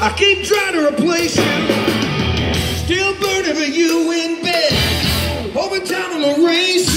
I keep trying to replace you, still burning for you in bed, hoping time will erase